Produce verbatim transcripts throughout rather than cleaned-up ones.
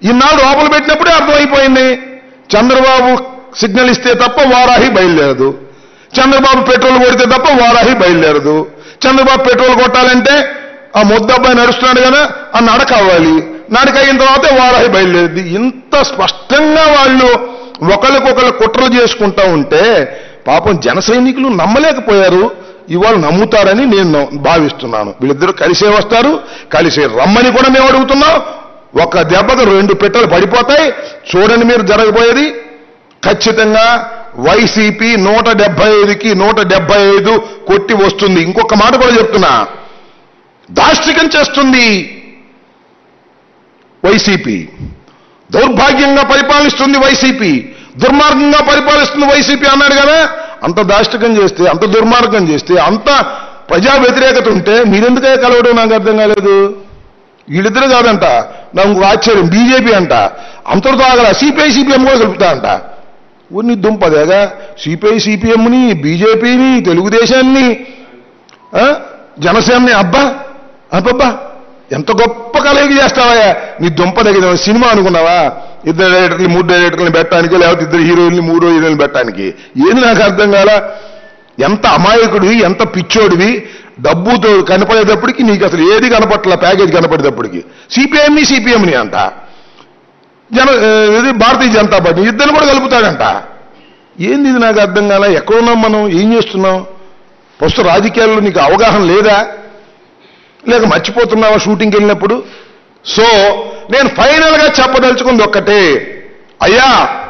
ఇన్నాళ్ళు లోపల పెట్టినప్పుడే అర్థమైపోయింది. చంద్రబాబు సిగ్నల్ ఇస్తే తప్ప వారాహి బయలుదేరదు, చంద్రబాబు పెట్రోల్ కొడితే తప్ప వారాహి బయలుదేరదు. చంద్రబాబు పెట్రోల్ కొట్టాలంటే ఆ ముద్దబ్బాయి నడుస్తున్నాడు కదా ఆ నడక అవ్వాలి, నడక అయిన తర్వాతే వారాహి బయలుదేరింది. ఇంత స్పష్టంగా వాళ్ళు ఒకరికొకరు కుట్రలు చేసుకుంటా ఉంటే పాపం జన సైనికులు నమ్మలేకపోయారు. ఇవాళ నమ్ముతారని నేను భావిస్తున్నాను. వీళ్ళిద్దరూ కలిసే వస్తారు, కలిసే రమ్మని కూడా మేము అడుగుతున్నాం. ఒక దెబ్బకు రెండు పెట్టెలు పడిపోతాయి. చూడండి మీరు జరగబోయేది. ఖచ్చితంగా వైసీపీ నూట డెబ్బై ఐదుకి నూట డెబ్బై ఐదు కొట్టి వస్తుంది. ఇంకొక మాట కూడా చెప్తున్నా, దాష్టికం చేస్తుంది వైసీపీ, దౌర్భాగ్యంగా పరిపాలిస్తుంది వైసీపీ, దుర్మార్గంగా పరిపాలిస్తుంది వైసీపీ అన్నాడు కదా. అంత దాష్టికం చేస్తే, అంత దుర్మార్గం చేస్తే, అంత ప్రజా వ్యతిరేకత ఉంటే మీరెందుకే కలవడం నాకు అర్థం కాలేదు. వీళ్ళిద్దరు కాదంట, నాకు ఆశ్చర్యం బీజేపీ అంట, అంతటితో ఆగల సిపిఐ సిపిఎం కూడా కలుపుతా అంట. ఊరిని దుంపదేగా సిపిఐ సిపిఎంని, బీజేపీని, తెలుగుదేశాన్ని, జనసేనని. అబ్బా అబ్బబ్బా ఎంత గొప్ప కలయిక చేస్తావా, నీ దుంప దగ్గర సినిమా అనుకున్నావా? ఇద్దరు డైరెక్టర్లు మూడు డైరెక్టర్లను పెట్టడానికి, లేకపోతే ఇద్దరు హీరోయిన్లు మూడో హీరోయిన్లు పెట్టడానికి. ఏది నాకు అర్థం కాల. ఎంత అమాయకుడివి, ఎంత పిచ్చోడివి. డబ్బుతో కనపడేటప్పటికి నీకు అసలు ఏది కనపట్ల, ప్యాకేజ్ కనపడేటప్పటికి సిపిఎంని సిపిఎంని అంట, జన ఇది భారతీయ జనతా పార్టీ ఇద్దరు కూడా కలుపుతాడంట. ఏంది ఇది నాకు అర్థం కాల. ఎక్కడున్నాం మనం, ఏం చేస్తున్నాం? ప్రస్తుత రాజకీయాల్లో నీకు అవగాహన లేదా, లేక మర్చిపోతున్నావా షూటింగ్కి వెళ్ళినప్పుడు? సో నేను ఫైనల్గా చెప్పదలుచుకుంది ఒక్కటే, అయ్యా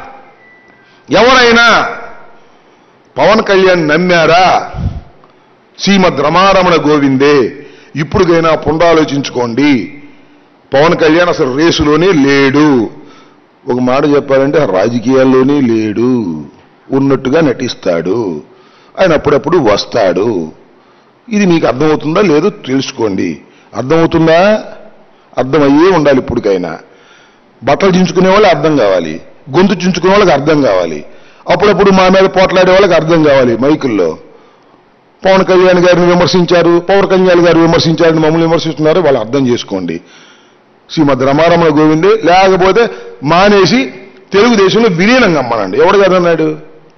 ఎవరైనా పవన్ కళ్యాణ్ నమ్మారా? శ్రీమద్ రమారమణ గోవిందే. ఇప్పుడుకైనా పునరాలోచించుకోండి. పవన్ కళ్యాణ్ అసలు రేసులోనే లేడు. ఒక మాట చెప్పాలంటే రాజకీయాల్లోనే లేడు, ఉన్నట్టుగా నటిస్తాడు. ఆయన అప్పుడప్పుడు వస్తాడు. ఇది మీకు అర్థమవుతుందా లేదో తెలుసుకోండి. అర్థమవుతుందా? అర్థమయ్యే ఉండాలి. ఇప్పటికైనా బట్టలు చించుకునే వాళ్ళకి అర్థం కావాలి, గొంతు చించుకునే వాళ్ళకి అర్థం కావాలి, అప్పుడప్పుడు మా మీద పోట్లాడే వాళ్ళకి అర్థం కావాలి. మైకుల్లో పవన్ కళ్యాణ్ గారిని విమర్శించారు, పవన్ కళ్యాణ్ గారు విమర్శించారని మమ్మల్ని విమర్శిస్తున్నారు, వాళ్ళు అర్థం చేసుకోండి. శ్రీమద్ రమారమణ గోవిందే. లేకపోతే మానేసి తెలుగుదేశంలో విలీనంగా అమ్మనండి. ఎవడు కదన్నాడు?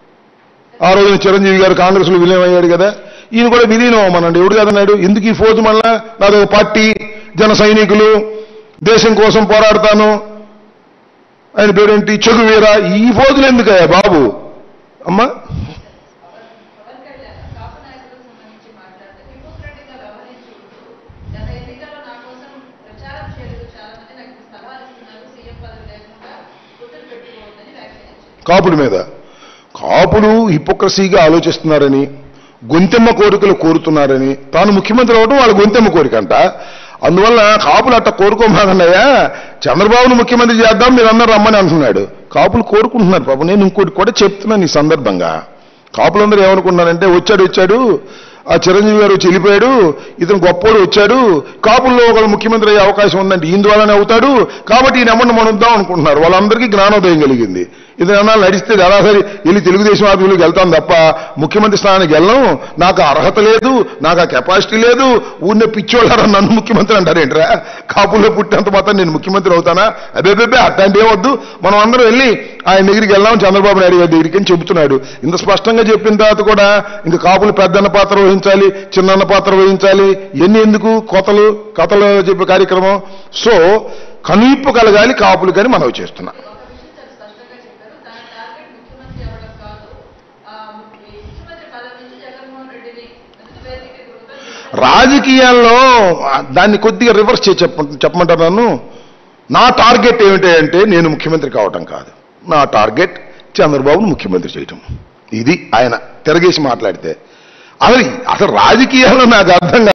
ఆ రోజున చిరంజీవి గారు కాంగ్రెస్లో విలీనం అయ్యాడు కదా, ఈయన కూడా విలీనం అమ్మనండి. ఎవడు కదన్నాడు? ఎందుకు ఈ ఫోజు? మళ్ళా నాదొక పార్టీ, జన సైనికులు, దేశం కోసం పోరాడతాను, ఆయన పేరేంటి చెగువీరా. ఈ ఫోజులు ఎందుకయ్యా బాబు? అమ్మా కాపుల మీద కాపులు హిపోక్రసీగా ఆలోచిస్తున్నారని, గొంతెమ్మ కోరికలు కోరుతున్నారని, తాను ముఖ్యమంత్రి అవడం వాళ్ళ గొంతెమ్మ కోరికంట. అందువల్ల కాపులు అట్ట కోరుకోమాగన్నయ్యా, చంద్రబాబును ముఖ్యమంత్రి చేద్దాం మీరు అందరూ రమ్మని అంటున్నాడు. కాపులు కోరుకుంటున్నారు పాపం. నేను ఇంకోటి కూడా చెప్తున్నాను ఈ సందర్భంగా. కాపులందరూ ఏమనుకున్నారంటే, వచ్చాడు వచ్చాడు ఆ చిరంజీవి గారు వచ్చి వెళ్ళిపోయాడు, ఇతను గొప్పోడు వచ్చాడు, కాపుల్లో ఒకళ్ళు ముఖ్యమంత్రి అయ్యే అవకాశం ఉందంటే ఈయన ద్వారానే అవుతాడు, కాబట్టి ఈయన ఎమ్మని మనుద్దాం అనుకుంటున్నారు. వాళ్ళందరికీ జ్ఞానోదయం కలిగింది. ఇది అన్నాళ్ళు నడిస్తే సరాసరి వెళ్ళి తెలుగుదేశం ఆఫీసులకు వెళ్తాం తప్ప ముఖ్యమంత్రి స్థానానికి వెళ్ళం, నాకు అర్హత లేదు, నాకు ఆ కెపాసిటీ లేదు, ఊరినే పిచ్చోళ్ళారా నన్ను ముఖ్యమంత్రి అంటారేంట్రా? కాపుల్లో పుట్టినంత మాత్రం నేను ముఖ్యమంత్రి అవుతానా? అదే బేబే అట్లాంటి ఏమొద్దు, మనం అందరం వెళ్ళి ఆయన దగ్గరికి వెళ్దాం చంద్రబాబు నాయుడు గారి దగ్గరికి అని చెబుతున్నాడు. ఇంత స్పష్టంగా చెప్పిన తర్వాత కూడా ఇంకా కాపులు పెద్దన్న పాత్ర వహించాలి, చిన్నన్న పాత్ర వహించాలి, ఎన్ని ఎందుకు కోతలు కథలు చెప్పే కార్యక్రమం. సో కనువిప్పు కలగాలి కాపులు కానీ మనవి చేస్తున్నా. రాజకీయాల్లో దాన్ని కొద్దిగా రివర్స్ చేసి చెప్ప చెప్పమంటారు నన్ను. నా టార్గెట్ ఏమిటి అంటే నేను ముఖ్యమంత్రి కావటం కాదు, నా టార్గెట్ చంద్రబాబును ముఖ్యమంత్రి చేయటం. ఇది ఆయన తిరగేసి మాట్లాడితే. అసలు అసలు రాజకీయాల్లో నాకు అర్థం